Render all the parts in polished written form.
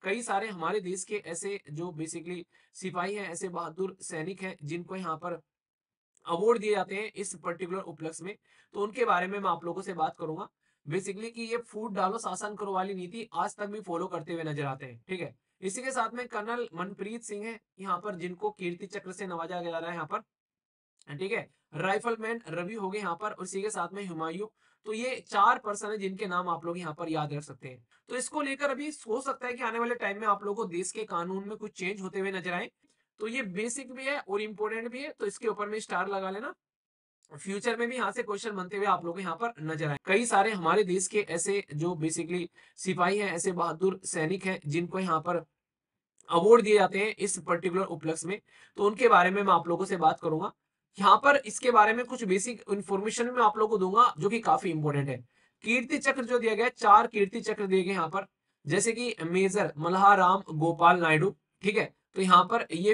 कई सारे हमारे देश के ऐसे जो बेसिकली सिपाही हैं, ऐसे बहादुर सैनिक हैं, जिनको यहाँ पर अवार्ड दिए जाते हैं इस पर्टिकुलर उपलक्ष्य में। तो उनके बारे में मैं आप लोगों से बात करूँगा। बेसिकली कि ये फूट डालो शासन करो वाली नीति आज तक भी फॉलो करते हुए नज़र आते हैं, ठीक है? इसी के साथ में कर्नल मनप्रीत सिंह हैं, यहाँ पर जिनको कीर्ति चक्र से नवाजा जा रहा है यहाँ पर। ठीक है, राइफलमैन रवि हो गए यहाँ पर, और इसी के साथ में हुमायूं। तो ये 4 पर्सन है जिनके नाम आप लोग यहाँ पर याद रख सकते हैं। तो इसको लेकर अभी हो सकता है कि आने वाले टाइम में आप लोगों को देश के कानून में कुछ चेंज होते हुए नजर आए। तो ये बेसिक भी है और इम्पोर्टेंट भी है, तो इसके ऊपर में स्टार लगा लेना। फ्यूचर में भी यहाँ से क्वेश्चन बनते हुए आप लोग को यहाँ पर नजर आए। कई सारे हमारे देश के ऐसे जो बेसिकली सिपाही हैं, ऐसे बहादुर सैनिक हैं, जिनको यहाँ पर अवार्ड दिए जाते हैं इस पर्टिकुलर उपलक्ष्य में। तो उनके बारे में मैं आप लोगों से बात करूंगा। यहाँ पर इसके बारे में कुछ बेसिक इन्फॉर्मेशन मैं आप लोगों को दूंगा जो कि काफी इंपॉर्टेंट है। कीर्ति चक्र जो दिया गया है, 4 कीर्ति चक्र दिए गए यहाँ पर, जैसे कि मेजर मल्हाराम गोपाल नायडू, ठीक है? तो यहाँ पर ये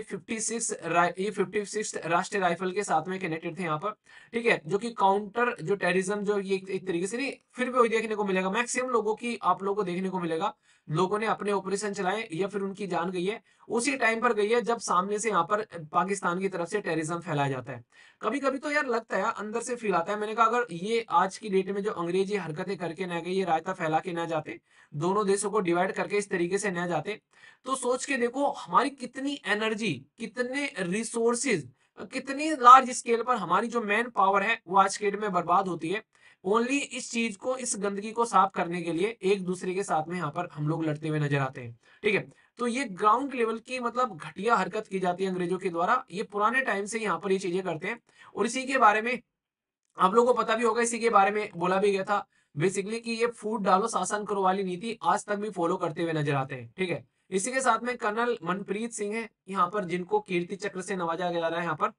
56 राष्ट्रीय राइफल के साथ में कनेक्टेड थे यहाँ पर, ठीक है? जो कि काउंटर जो टेररिज्म जो ये एक तरीके से नहीं, फिर भी वही देखने को मिलेगा, मैक्सिमम लोगों की आप लोगों को देखने को मिलेगा, लोगों ने अपने ऑपरेशन चलाए या फिर उनकी जान गई है उसी टाइम पर गई है जब सामने से यहाँ पर पाकिस्तान की तरफ से टेररिज्म फैलाया जाता है। कभी कभी तो यार लगता है, अंदर से फील आता है, मैंने कहा अगर ये आज की डेट में जो अंग्रेज ये हरकतें करके ना गए, ये रायता फैला के ना जाते, दोनों देशों को डिवाइड करके इस तरीके से ना जाते, तो सोच के देखो हमारी कितनी एनर्जी, कितने रिसोर्सेज, कितनी लार्ज स्केल पर हमारी जो मैन पावर है वो आज के डेट में बर्बाद होती है, ओनली इस चीज को, इस गंदगी को साफ करने के लिए एक दूसरे के साथ में यहाँ पर हम लोग लड़ते हुए नजर आते हैं, ठीक है? तो ये ग्राउंड लेवल की मतलब घटिया हरकत की जाती है अंग्रेजों के द्वारा, ये पुराने टाइम से यहाँ पर ये चीजें करते हैं। और इसी के बारे में आप लोगों को पता भी होगा, इसी के बारे में बोला भी गया था बेसिकली कि ये फूट डालो शासन करो वाली नीति आज तक भी फॉलो करते हुए नजर आते हैं, ठीक है? इसी के साथ में कर्नल मनप्रीत सिंह है यहाँ पर, जिनको कीर्ति चक्र से नवाजा जा रहा है यहाँ पर,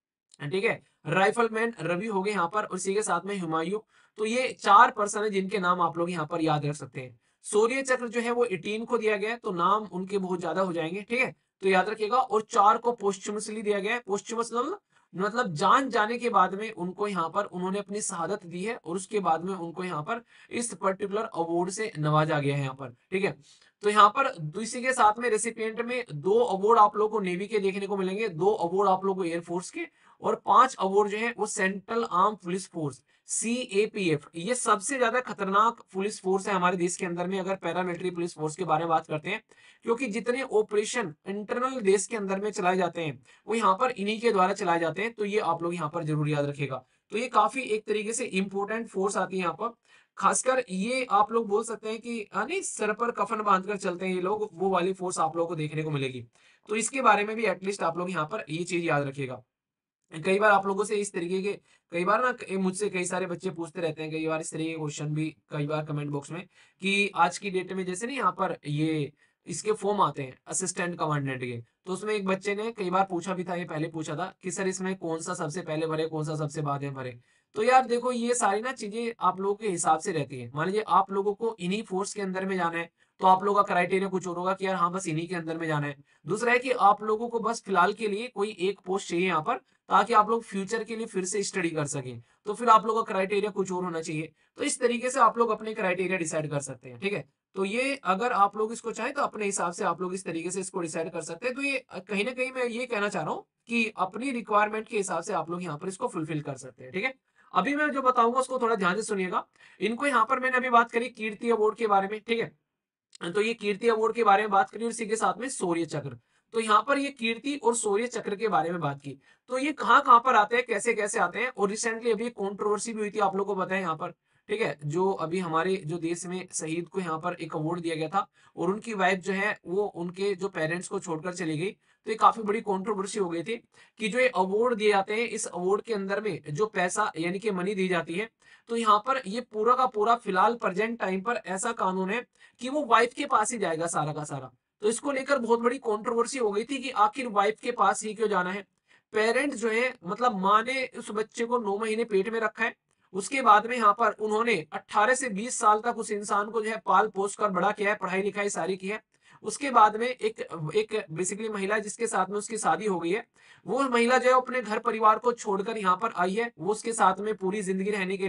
ठीक है? राइफलमैन रवि हो गए यहाँ पर, और इसी के साथ में हुमायूं। तो ये 4 पर्सन है जिनके नाम आप लोग यहाँ पर याद रख सकते हैं। शौर्य चक्र जो है वो 18 को दिया गया है, तो नाम उनके बहुत ज्यादा हो जाएंगे, ठीक है? तो याद रखिएगा। और 4 को पोस्टुमसली दिया गया है। पोस्टुमस मतलब जान जाने के बाद में उनको यहाँ पर उन्होंने अपनी शहादत दी है, और उसके बाद में उनको यहाँ पर इस पर्टिकुलर अवार्ड से नवाजा गया है यहाँ पर, ठीक है? तो यहाँ पर इसी के साथ में रेसिपिएंट में 2 अवार्ड आप लोगों को नेवी के देखने को मिलेंगे, 2 अवार्ड आप लोगों को एयरफोर्स के, और 5 अवार्ड जो है वो central arm police force, CAPF. ये सबसे ज्यादा खतरनाक पुलिस फोर्स है हमारे देश के अंदर में, अगर पैरामिलिट्री पुलिस फोर्स के बारे में बात करते हैं, क्योंकि जितने ऑपरेशन इंटरनल देश के अंदर में चलाए जाते हैं वो यहाँ पर इन्हीं के द्वारा चलाए जाते हैं। तो ये आप लोग यहाँ पर जरूर याद रखेगा। तो ये काफी एक तरीके से इंपॉर्टेंट फोर्स आती है यहाँ पर। खासकर ये आप लोग बोल सकते हैं कि नहीं, सर पर कफन बांधकर चलते हैं ये लोग, वो वाली फोर्स आप लोगों को देखने को मिलेगी। तो इसके बारे में भी एटलीस्ट आप लोग यहाँ पर ये चीज याद रखिएगा। कई बार आप लोगों से इस तरीके के, कई बार ना मुझसे कई सारे बच्चे पूछते रहते हैं, कई बार इस तरीके के क्वेश्चन भी कई बार कमेंट बॉक्स में, कि आज की डेट में जैसे नहीं यहाँ पर ये इसके फॉर्म आते हैं असिस्टेंट कमांडेंट के, तो उसमें एक बच्चे ने कई बार पूछा भी था, ये पहले पूछा था कि सर इसमें कौन सा सबसे पहले भरे, कौन सा सबसे बाद में भरे। तो यार देखो, ये सारी ना चीजें आप लोगों के हिसाब से रहती है। मान लीजिए आप लोगों को इन्हीं फोर्स के अंदर में जाना है, तो आप लोगों का क्राइटेरिया कुछ और होगा कि यार हाँ बस इन्हीं के अंदर में जाना है। दूसरा है कि आप लोगों को बस फिलहाल के लिए कोई एक पोस्ट चाहिए यहाँ पर, ताकि आप लोग फ्यूचर के लिए फिर से स्टडी कर सकें, तो फिर आप लोगों का क्राइटेरिया कुछ और होना चाहिए। तो इस तरीके से आप लोग अपने क्राइटेरिया डिसाइड कर सकते हैं, ठीक है? तो ये अगर आप लोग इसको चाहें तो अपने हिसाब से आप लोग इस तरीके से इसको डिसाइड कर सकते हैं। तो ये कहीं ना कहीं मैं ये कहना चाह रहा हूँ कि अपनी रिक्वायरमेंट के हिसाब से आप लोग यहाँ पर इसको फुलफिल कर सकते हैं, ठीक है? अभी मैं जो बताऊंगा उसको थोड़ा ध्यान से सुनिएगा। इनको यहाँ पर मैंने अभी बात करी कीर्ति अवार्ड के बारे में, ठीक है? तो ये कीर्ति अवार्ड के बारे में बात करी, और इसी के साथ में शौर्य चक्र। तो यहाँ पर ये कीर्ति और शौर्य चक्र के बारे में बात की। तो ये कहाँ कहाँ पर आते हैं, कैसे कैसे आते हैं, और रिसेंटली अभी कंट्रोवर्सी भी हुई थी, आप लोगों को पता है यहाँ पर, ठीक है? जो अभी हमारे जो देश में शहीद को यहाँ पर एक अवार्ड दिया गया था, और उनकी वाइफ जो है वो उनके जो पेरेंट्स को छोड़कर चली गई। तो ये काफी बड़ी कंट्रोवर्सी हो गई थी कि जो ये अवार्ड दिए जाते हैं, इस अवार्ड के अंदर में जो पैसा यानी कि मनी दी जाती है, तो यहाँ पर ये पूरा का पूरा फिलहाल प्रेजेंट टाइम पर ऐसा कानून है कि वो वाइफ के पास ही जाएगा सारा का सारा। तो इसको लेकर बहुत बड़ी कंट्रोवर्सी हो गई थी कि आखिर वाइफ के पास ही क्यों जाना है। पेरेंट जो है, मतलब माँ ने उस बच्चे को 9 महीने पेट में रखा है, उसके बाद में यहाँ पर उन्होंने 18 से 20 साल तक उस इंसान को जो है पाल पोस कर बड़ा किया है, पढ़ाई लिखाई सारी की है। उसके बाद में एक एक बेसिकली महिला जिसके साथ में उसकी शादी हो गई है, वो महिला जो है अपने घर परिवार को छोड़कर यहाँ पर आई है, वो उसके साथ में पूरी जिंदगी रहने के लिए।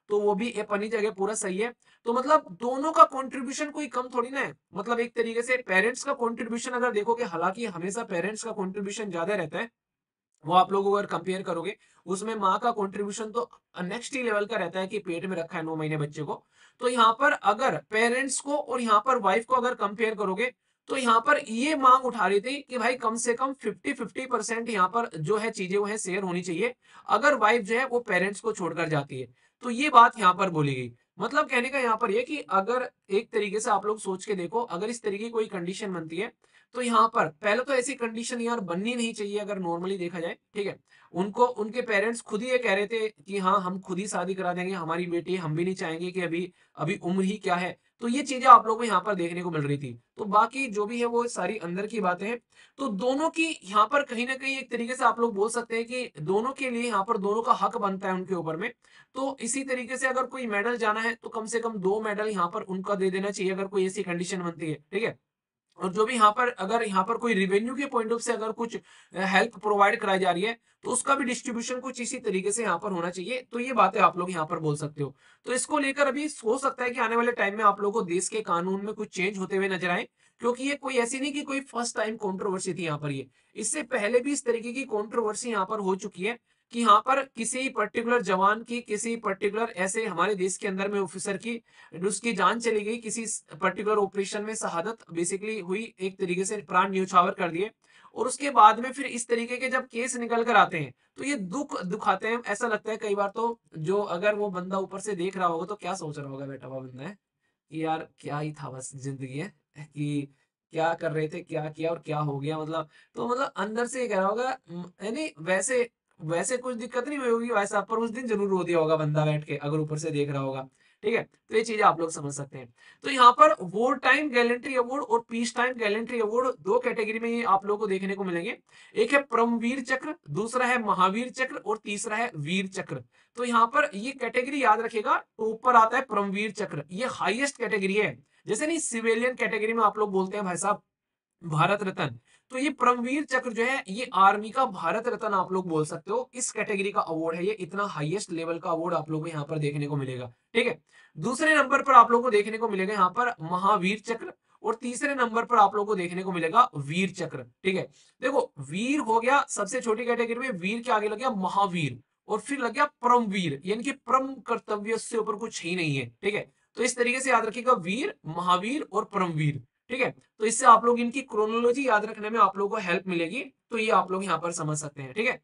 तो वो भी अपनी जगह पूरा सही है। तो मतलब दोनों का कंट्रीब्यूशन कोई कम थोड़ी ना है। मतलब एक तरीके से पेरेंट्स का कंट्रीब्यूशन अगर देखोगे, हालांकि हमेशा पेरेंट्स का कंट्रीब्यूशन ज्यादा रहता है, वो आप लोग अगर कंपेयर करोगे, उसमें माँ का कंट्रीब्यूशन तो नेक्स्ट ही लेवल का रहता है कि पेट में रखा है 9 महीने बच्चे को। तो यहाँ पर अगर पेरेंट्स को और यहाँ पर वाइफ को अगर कंपेयर करोगे, तो यहाँ पर ये मांग उठा रही थी कि भाई कम से कम 50-50% यहाँ पर जो है चीजें वो है शेयर होनी चाहिए, अगर वाइफ जो है वो पेरेंट्स को छोड़कर जाती है। तो ये बात यहाँ पर बोली गई। मतलब कहने का यहाँ पर ये कि अगर एक तरीके से आप लोग सोच के देखो, अगर इस तरीके की कोई कंडीशन बनती है, तो यहाँ पर पहले तो ऐसी कंडीशन यार बननी नहीं चाहिए अगर नॉर्मली देखा जाए, ठीक है। उनको उनके पेरेंट्स खुद ही ये कह रहे थे कि हाँ हम खुद ही शादी करा देंगे, हमारी बेटी, हम भी नहीं चाहेंगे कि अभी अभी उम्र ही क्या है। तो ये चीजें आप लोगों को यहाँ पर देखने को मिल रही थी। तो बाकी जो भी है वो सारी अंदर की बातें हैं। तो दोनों की यहाँ पर कहीं ना कहीं एक तरीके से आप लोग बोल सकते हैं कि दोनों के लिए यहाँ पर दोनों का हक बनता है उनके ऊपर में। तो इसी तरीके से अगर कोई मेडल जाना है तो कम से कम 2 मेडल यहाँ पर उनका दे देना चाहिए, अगर कोई ऐसी कंडीशन बनती है, ठीक है। और जो भी यहाँ पर अगर यहाँ पर कोई रिवेन्यू के पॉइंट ऑफ से अगर कुछ हेल्प प्रोवाइड कराई जा रही है, तो उसका भी डिस्ट्रीब्यूशन कुछ इसी तरीके से यहाँ पर होना चाहिए। तो ये बातें आप लोग यहाँ पर बोल सकते हो। तो इसको लेकर अभी हो सकता है कि आने वाले टाइम में आप लोगों को देश के कानून में कुछ चेंज होते हुए नजर आए, क्योंकि ये कोई ऐसी नहीं कि कोई फर्स्ट टाइम कंट्रोवर्सी थी यहाँ पर। ये इससे पहले भी इस तरीके की कंट्रोवर्सी यहाँ पर हो चुकी है कि यहाँ पर किसी पर्टिकुलर जवान की, किसी पर्टिकुलर ऐसे हमारे देश के अंदर में ऑफिसर की, उसकी जान चली गई, किसी पर्टिकुलर ऑपरेशन में शहादत बेसिकली हुई, एक तरीके से प्राण न्यौछावर कर दिए। और उसके बाद में फिर इस तरीके के जब केस निकल कर आते हैं, तो ये दुखाते हैं। ऐसा लगता है कई बार तो, जो अगर वो बंदा ऊपर से देख रहा होगा तो क्या सोच रहा होगा, बैठा हुआ बंदा है कि यार क्या ही था, बस जिंदगी है कि क्या कर रहे थे, क्या किया और क्या हो गया, मतलब। तो मतलब अंदर से ये कह रहा होगा, यानी वैसे वैसे कुछ दिक्कत नहीं हुई होगी वैसा, पर उस दिन जरूर रो दिया होगा बंदा बैठ के, अगर ऊपर से देख रहा होगा, ठीक है। तो ये चीजें आप लोग समझ सकते हैं। तो यहाँ पर वॉर टाइम गैलेंट्री अवार्ड और पीस टाइम गैलेंट्री अवार्ड दो कैटेगरी में ये आप लोगों को देखने को मिलेंगे। एक है परमवीर चक्र, दूसरा है महावीर चक्र और तीसरा है वीर चक्र। तो यहाँ पर ये कैटेगरी याद रखेगा, तो ऊपर आता है परमवीर चक्र, ये हाईएस्ट कैटेगरी है। जैसे नहीं सिविलियन कैटेगरी में आप लोग बोलते हैं भाई साहब भारत रत्न, तो ये परमवीर चक्र जो है ये आर्मी का भारत रत्न आप लोग बोल सकते हो, इस कैटेगरी का अवार्ड है ये। इतना हाईएस्ट लेवल का अवार्ड आप लोगों को यहाँ पर देखने को मिलेगा, ठीक है। दूसरे नंबर पर आप लोगों को देखने को मिलेगा यहाँ पर महावीर चक्र, और तीसरे नंबर पर आप लोगों को देखने को मिलेगा वीर चक्र, ठीक है। देखो वीर हो गया सबसे छोटी कैटेगरी में, वीर के आगे लग गया महावीर, और फिर लग गया परमवीर, यानी कि परम कर्तव्य से ऊपर कुछ ही नहीं है, ठीक है। तो इस तरीके से याद रखिएगा, वीर, महावीर और परमवीर, ठीक है। तो इससे आप लोग इनकी क्रोनोलॉजी याद रखने में आप लोगों को हेल्प मिलेगी। तो ये आप लोग यहाँ पर समझ सकते हैं, ठीक है।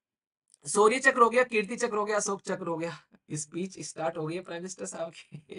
शौर्य चक्र हो गया, कीर्ति चक्र हो गया, अशोक चक्र हो गया। स्पीच स्टार्ट हो गई है प्राइम मिनिस्टर साहब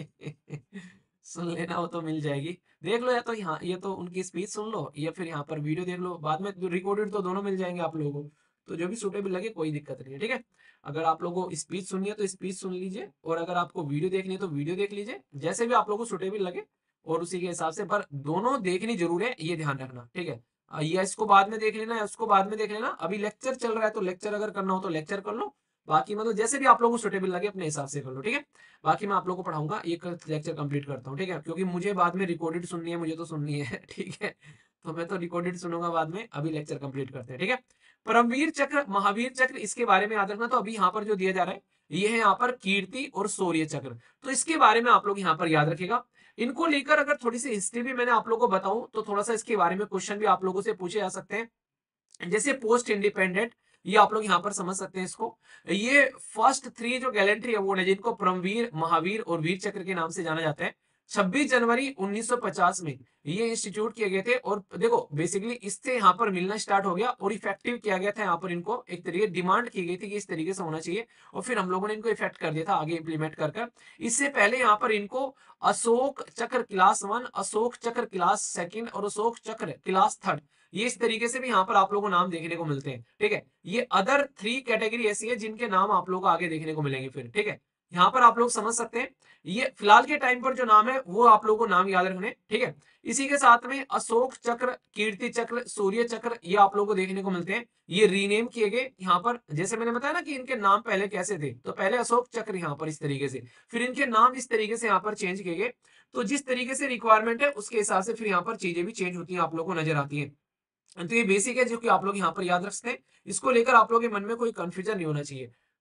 की। सुन लेना हो तो मिल जाएगी, देख लो, या तो यहाँ ये तो उनकी स्पीच सुन लो, या फिर यहाँ पर वीडियो देख लो, बाद में रिकॉर्डेड तो दोनों मिल जाएंगे आप लोगों को। तो जो भी सुटेबल लगे कोई दिक्कत नहीं है, ठीक है। अगर आप लोगों को स्पीच सुननी है तो स्पीच सुन लीजिए, और अगर आपको वीडियो देखनी है तो वीडियो देख लीजिए, जैसे भी आप लोगों को सुटेबल लगे, और उसी के हिसाब से। पर दोनों देखनी जरूर है, ये ध्यान रखना, ठीक है। या इसको बाद में देख लेना, या उसको बाद में देख लेना। अभी लेक्चर चल रहा है तो लेक्चर अगर करना हो तो लेक्चर कर लो, बाकी मतलब जैसे भी आप लोगों को सुटेबल लगे अपने हिसाब से कर लो, ठीक है। बाकी मैं आप लोगों को पढ़ाऊंगा, एक लेक्चर कंप्लीट करता हूँ, ठीक है, क्योंकि मुझे बाद में रिकॉर्डेड सुननी है, मुझे तो सुननी है। ठीक है, तो मैं तो रिकॉर्डेड सुनूंगा बाद में, अभी लेक्चर कंप्लीट करते हैं, ठीक है। परमवीर चक्र, महावीर चक्र, इसके बारे में याद रखना। तो अभी यहाँ पर जो दिया जा रहा है ये है यहाँ पर कीर्ति और शौर्य चक्र, तो इसके बारे में आप लोग यहाँ पर याद रखेगा। इनको लेकर अगर थोड़ी सी हिस्ट्री भी मैंने आप लोगों को बताऊं, तो थोड़ा सा इसके बारे में क्वेश्चन भी आप लोगों से पूछे जा सकते हैं। जैसे पोस्ट इंडिपेंडेंट, ये आप लोग यहाँ पर समझ सकते हैं इसको। ये फर्स्ट 3 जो गैलेंट्री अवार्ड है, जिनको परमवीर, महावीर और वीर चक्र के नाम से जाना जाता है, 26 जनवरी 1950 में ये इंस्टीट्यूट किए गए थे। और देखो बेसिकली इससे यहाँ पर मिलना स्टार्ट हो गया और इफेक्टिव किया गया था। यहाँ पर इनको एक तरीके डिमांड की गई थी कि इस तरीके से होना चाहिए, और फिर हम लोगों ने इनको इफेक्ट कर दिया था आगे इंप्लीमेंट कर। इससे पहले यहाँ पर इनको अशोक चक्र क्लास 1, अशोक चक्र क्लास 2 और अशोक चक्र क्लास 3, ये इस तरीके से भी यहाँ पर आप लोगों को नाम देखने को मिलते हैं, ठीक है। ये अदर 3 कैटेगरी ऐसी है जिनके नाम आप लोगों को आगे देखने को मिलेंगे फिर, ठीक है। यहाँ पर आप लोग समझ सकते हैं, ये फिलहाल के टाइम पर जो नाम है वो आप लोगों को नाम याद रखने, ठीक है। इसी के साथ में अशोक चक्र, कीर्ति चक्र, सूर्य चक्र, ये आप लोगों को देखने को मिलते हैं। ये रीनेम किए गए यहाँ पर, जैसे मैंने बताया ना कि इनके नाम पहले कैसे थे, तो पहले अशोक चक्र यहाँ पर इस तरीके से, फिर इनके नाम इस तरीके से यहाँ पर चेंज किए गए। तो जिस तरीके से रिक्वायरमेंट है उसके हिसाब से फिर यहाँ पर चीजें भी चेंज होती हैं, आप लोगों को नजर आती है। तो ये बेसिक है जो कि आप लोग यहाँ पर याद रख सकते हैं। इसको लेकर आप लोगों के मन में कोई कंफ्यूजन नहीं होना चाहिए।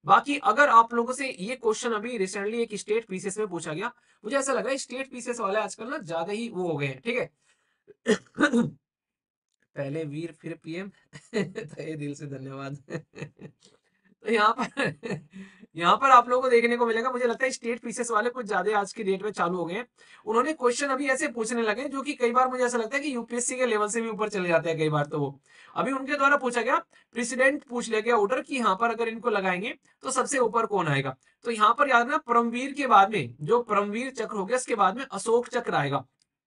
बाकी अगर आप लोगों से ये क्वेश्चन अभी रिसेंटली एक स्टेट पीसीएस में पूछा गया, मुझे ऐसा लग रहा है स्टेट पीसीएस वाले आजकल ना ज्यादा ही वो हो गए हैं, ठीक है। पहले वीर फिर पीएम। तहे दिल से धन्यवाद। तो यहाँ पर यहाँ पर आप लोगों को देखने को मिलेगा, मुझे लगता है स्टेट पीसीएस वाले कुछ ज्यादा आज की डेट में चालू हो गए हैं। उन्होंने क्वेश्चन अभी ऐसे पूछने लगे जो कि कई बार मुझे ऐसा लगता है कि यूपीएससी के लेवल से भी ऊपर चले जाते हैं कई बार। तो वो अभी उनके द्वारा पूछा गया, प्रेसिडेंट पूछ लिया गया ऑर्डर कि यहाँ पर अगर इनको लगाएंगे तो सबसे ऊपर कौन आएगा। तो यहाँ पर याद रखना, परमवीर के बाद में जो परमवीर चक्र हो गया, इसके बाद में अशोक चक्र आएगा।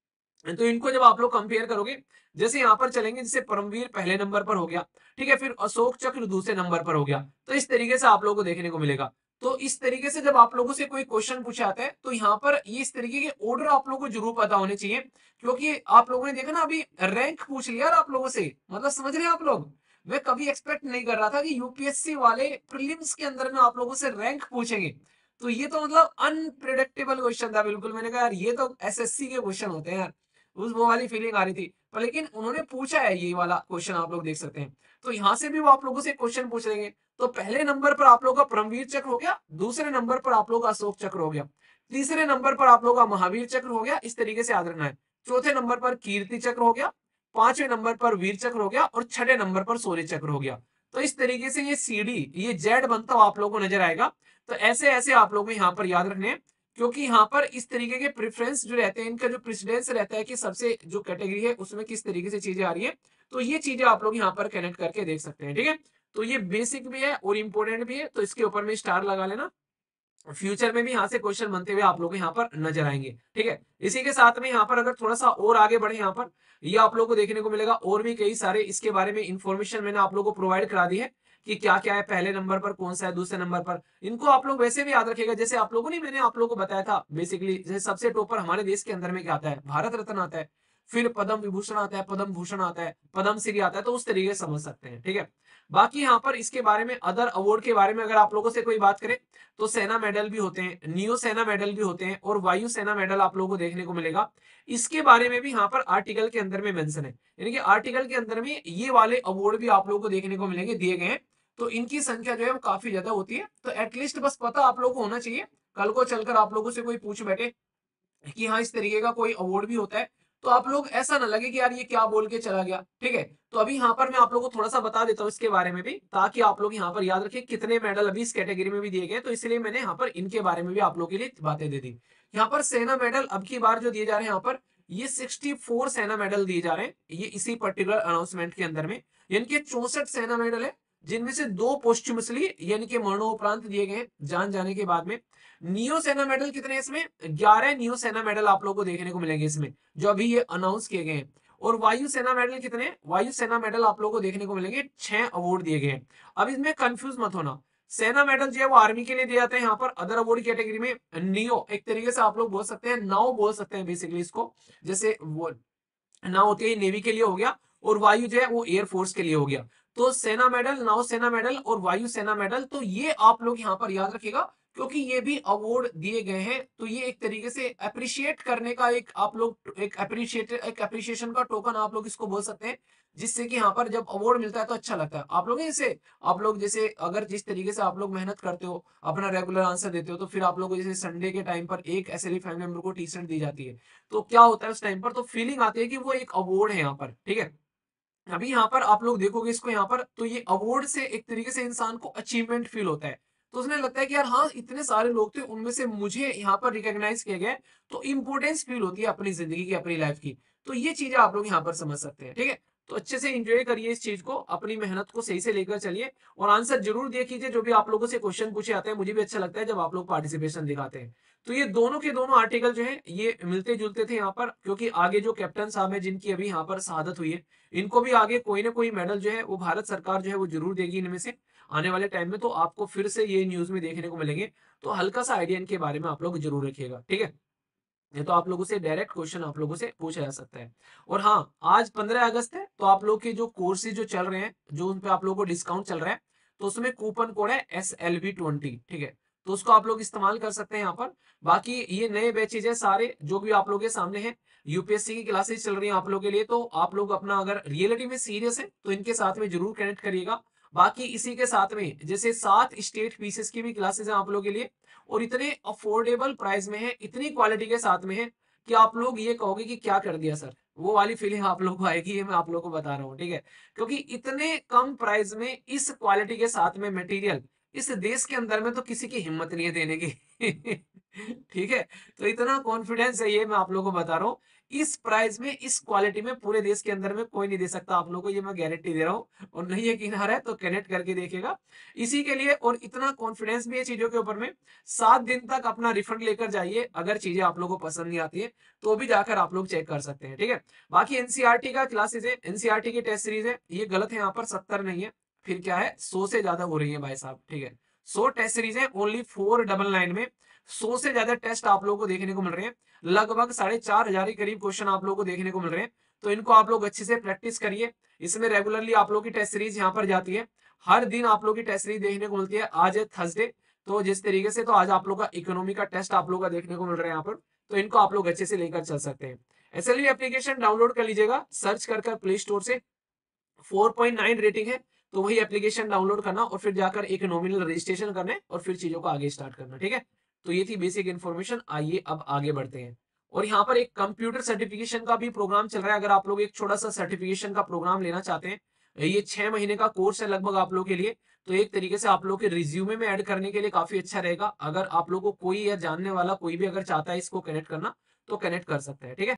तो इनको जब आप लोग कंपेयर करोगे, जैसे यहाँ पर चलेंगे, जैसे परमवीर पहले नंबर पर हो गया, ठीक है, फिर अशोक चक्र दूसरे नंबर पर हो गया, तो इस तरीके से आप लोगों को देखने को मिलेगा। तो इस तरीके से जब आप लोगों से कोई क्वेश्चन पूछा जाता है तो यहाँ पर ये इस तरीके के ऑर्डर आप लोगों को जरूर पता होने चाहिए, क्योंकि आप लोगों ने देखा ना अभी रैंक पूछ लिया यार आप लोगों से, मतलब समझ रहे हैं आप लोग। मैं कभी एक्सपेक्ट नहीं कर रहा था कि यूपीएससी वाले प्रीलिम्स के अंदर में आप लोगों से रैंक पूछेंगे। तो ये तो मतलब अनप्रिडिक्टेबल क्वेश्चन था बिल्कुल। मैंने कहा यार ये तो एसएससी के क्वेश्चन होते हैं यार, उस वो वाली फीलिंग आ रही थी। पर लेकिन उन्होंने पूछा है ये वाला क्वेश्चन, आप लोग देख सकते हैं। तो यहाँ से भी वो आप लोगों से क्वेश्चन पूछ लेंगे। तो पहले नंबर पर आप लोग का परमवीर चक्र हो गया, दूसरे नंबर पर आप लोग का अशोक चक्र हो गया, तीसरे नंबर पर आप लोग का महावीर चक्र हो गया, इस तरीके से याद रखना है। चौथे नंबर पर कीर्ति चक्र हो गया, पांचवें नंबर पर वीर चक्र हो गया, और छठे नंबर पर शौर्य चक्र हो गया। तो इस तरीके से ये सीडी, ये जेड बनता हुआ आप लोगों को नजर आएगा। तो ऐसे ऐसे आप लोगों को यहाँ पर याद रखने हैं, क्योंकि यहाँ पर इस तरीके के प्रेफरेंस जो रहते हैं, इनका जो प्रेसिडेंस रहता है कि सबसे जो कैटेगरी है उसमें किस तरीके से चीजें आ रही है, तो ये चीजें आप लोग यहाँ पर कनेक्ट करके देख सकते हैं, ठीक है। तो ये बेसिक भी है और इंपॉर्टेंट भी है, तो इसके ऊपर में स्टार लगा लेना। फ्यूचर में भी यहाँ से क्वेश्चन बनते हुए आप लोग यहाँ पर नजर आएंगे, ठीक है। इसी के साथ में यहाँ पर अगर थोड़ा सा और आगे बढ़े, यहाँ पर ये आप लोग को देखने को मिलेगा और भी कई सारे इसके बारे में इंफॉर्मेशन मैंने आप लोग को प्रोवाइड करा दी है कि क्या क्या है, पहले नंबर पर कौन सा है, दूसरे नंबर पर। इनको आप लोग वैसे भी याद रखेगा, जैसे आप लोगों ने, मैंने आप लोगों को बताया था बेसिकली, जैसे सबसे टॉपर हमारे देश के अंदर में क्या आता है, भारत रत्न आता है, फिर पद्म विभूषण आता है, पद्म भूषण आता है, पद्म श्री आता है, तो उस तरीके से समझ सकते हैं, ठीक है। बाकी यहाँ पर इसके बारे में अदर अवार्ड के बारे में अगर आप लोगों से कोई बात करे, तो सेना मेडल भी होते हैं, नियो सेना मेडल भी होते हैं, और वायु सेना मेडल आप लोगों को देखने को मिलेगा। इसके बारे में भी यहाँ पर आर्टिकल के अंदर में मेंशन है, यानी कि आर्टिकल के अंदर में ये वाले अवार्ड भी आप लोगों को देखने को मिलेंगे, दिए गए हैं। तो इनकी संख्या जो है वो काफी ज्यादा होती है। तो एटलीस्ट बस पता आप लोगों को होना चाहिए, कल को चलकर आप लोगों से कोई पूछ बैठे कि हाँ इस तरीके का कोई अवार्ड भी होता है, तो आप लोग ऐसा ना लगे कि यार ये क्या बोल के चला गया, ठीक है। तो अभी यहाँ पर मैं आप लोगों को थोड़ा सा बता देता हूँ इसके बारे में भी, ताकि आप लोग यहाँ पर याद रखें कितने मेडल अभी इस कैटेगरी में भी दिए गए, तो इसलिए मैंने यहाँ पर इनके बारे में भी आप लोगों के लिए बातें दे दी। यहाँ पर सेना मेडल अब की बार जो दिए जा रहे हैं, यहाँ पर ये 64 सेना मेडल दिए जा रहे हैं, ये इसी पर्टिकुलर अनाउंसमेंट के अंदर में। यानी कि 64 सेना मेडल है, जिनमें से 2 पोस्टुमसली यानी कि मरणोपरांत दिए गए हैं, जान जाने के बाद में। नियो सेना मेडल कितने हैं इसमें, 11 नियो सेना मेडल आप लोगों को देखने को मिलेंगे इसमें, जो अभी ये अनाउंस किए गए हैं। और वायु सेना मेडल कितने हैं, वायु सेना मेडल आप लोगों को देखने को मिलेंगे, 6 अवार्ड दिए गए हैं। अब इसमें कंफ्यूज मत होना, सेना मेडल जो है वो आर्मी के लिए दिए जाते हैं। यहाँ पर अदर अवार्ड कैटेगरी में नियो, एक तरीके से आप लोग बोल सकते हैं, नाव बोल सकते हैं बेसिकली इसको, जैसे वो नाव होती है नेवी के लिए हो गया, और वायु जो है वो एयरफोर्स के लिए हो गया। तो सेना मेडल, नाव सेना मेडल और वायु सेना मेडल, तो ये आप लोग यहाँ पर याद रखिएगा, क्योंकि ये भी अवार्ड दिए गए हैं। तो ये एक तरीके से अप्रिशिएट करने का एक आप लोग एक अप्रिशिएशन का टोकन आप लोग इसको बोल सकते हैं, जिससे कि यहाँ पर जब अवार्ड मिलता है तो अच्छा लगता है। आप लोग इसे, आप लोग जैसे अगर जिस तरीके से आप लोग मेहनत करते हो, अपना रेगुलर आंसर देते हो, तो फिर आप लोग को जैसे संडे के टाइम पर एक ऐसे फैमिली मेंबर को टी शर्ट दी जाती है, तो क्या होता है उस टाइम पर, तो फीलिंग आती है कि वो एक अवार्ड है यहाँ पर, ठीक है। अभी यहाँ पर आप लोग देखोगे इसको यहाँ पर, तो ये अवार्ड से एक तरीके से इंसान को अचीवमेंट फील होता है। तो उसने लगता है कि यार हाँ इतने सारे लोग थे, उनमें से मुझे यहाँ पर रिकॉग्नाइज किया गया है, तो इंपॉर्टेंस फील होती है अपनी जिंदगी की, अपनी लाइफ की। तो ये चीजें आप लोग यहाँ पर समझ सकते हैं, ठीक है। तो अच्छे से एंजॉय करिए इस चीज को, अपनी मेहनत को सही से लेकर चलिए, और आंसर जरूर दिया कीजिए जो भी आप लोगों से क्वेश्चन पूछे आते हैं। मुझे भी अच्छा लगता है जब आप लोग पार्टिसिपेशन दिखाते हैं। तो ये दोनों के दोनों आर्टिकल जो है ये मिलते जुलते थे यहाँ पर, क्योंकि आगे जो कैप्टन साहब है जिनकी अभी यहाँ पर शहादत हुई है, इनको भी आगे कोई ना कोई मेडल जो है वो भारत सरकार जो है वो जरूर देगी इनमें से आने वाले टाइम में। तो आपको फिर से ये न्यूज में देखने को मिलेंगे, तो हल्का सा आइडिया इनके बारे में आप लोग जरूर रखिएगा, ठीक है। ये तो आप लोगों से डायरेक्ट क्वेश्चन आप लोगों से पूछा जा सकता है। और हाँ, आज 15 अगस्त है, तो आप लोग के जो कोर्सेज जो चल रहे हैं, जो उन पे आप लोगों को डिस्काउंट चल रहा है, तो उसमें कूपन कोड है SLV20, ठीक है। तो उसको आप लोग इस्तेमाल कर सकते हैं यहाँ पर। बाकी ये नए बैचेज है सारे जो भी आप लोगों के सामने है, यूपीएससी की क्लासेस चल रही है आप लोग के लिए। तो आप लोग अपना अगर रियलिटी में सीरियस है तो इनके साथ में जरूर कनेक्ट करिएगा। बाकी इसी के साथ में जैसे 7 स्टेट पीसेस की भी क्लासेस हैं आप लोगों के लिए और इतने अफोर्डेबल प्राइस में है, इतनी क्वालिटी के साथ में है कि आप लोग ये कहोगे कि क्या कर दिया सर। वो वाली फीलिंग आप लोगों को आएगी, ये मैं आप लोगों को बता रहा हूँ, ठीक है? क्योंकि इतने कम प्राइस में इस क्वालिटी के साथ में मटेरियल इस देश के अंदर में तो किसी की हिम्मत नहीं है देने की। ठीक है? तो इतना कॉन्फिडेंस है, ये मैं आप लोगों को बता रहा हूँ। इस प्राइस में, इस क्वालिटी में पूरे देश के अंदर में कोई नहीं दे सकता आप लोगों को, ये मैं गारंटी दे रहा हूँ। और नहीं यकीन आ रहा है तो कनेक्ट करके देखिएगा। इसी के लिए और इतना कॉन्फिडेंस भी है चीजों के ऊपर में, 7 दिन तक अपना रिफंड लेकर जाइए। अगर चीजें आप लोगों को पसंद नहीं आती है तो भी जाकर आप लोग चेक कर सकते हैं, ठीक है? बाकी एनसीईआरटी का क्लासेस है, एनसीईआरटी की टेस्ट सीरीज है, ये गलत है, यहाँ पर 70 नहीं है, फिर क्या है 100 से ज्यादा हो रही है भाई साहब, ठीक है? 100 टेस्ट सीरीज है, ओनली 499 में 100 से ज्यादा टेस्ट आप लोगों को देखने को मिल रहे हैं। लगभग 4,500 के करीब क्वेश्चन आप लोगों को देखने को मिल रहे हैं। तो इनको आप लोग अच्छे से प्रैक्टिस करिए। इसमें रेगुलरली आप लोगों की टेस्ट सीरीज यहाँ पर जाती है, हर दिन आप लोगों की टेस्ट सीरीज देखने को मिलती है। आज है थर्सडे, तो जिस तरीके से तो आज आप लोग का इकोनॉमी का टेस्ट आप लोग का देखने को मिल रहा है यहाँ पर, तो इनको आप लोग अच्छे से लेकर चल सकते हैं। एसएलवी एप्लीकेशन डाउनलोड कर लीजिएगा, सर्च कर प्ले स्टोर से। 4.9 रेटिंग है, तो वही एप्लीकेशन डाउनलोड करना और फिर जाकर एक नॉमिनल रजिस्ट्रेशन करना है और फिर चीजों को आगे स्टार्ट करना, ठीक है? तो ये थी बेसिक इन्फॉर्मेशन। आइए अब आगे बढ़ते हैं। और यहाँ पर एक कंप्यूटर सर्टिफिकेशन का भी प्रोग्राम चल रहा है। अगर आप लोग एक छोटा सा सर्टिफिकेशन का प्रोग्राम लेना चाहते हैं, ये 6 महीने का कोर्स है लगभग आप लोग के लिए। तो एक तरीके से आप लोग के रिज्यूमे में ऐड करने के लिए काफी अच्छा रहेगा। अगर आप लोग को कोई या जानने वाला कोई भी अगर चाहता है इसको कनेक्ट करना, तो कनेक्ट कर सकता है, ठीक है?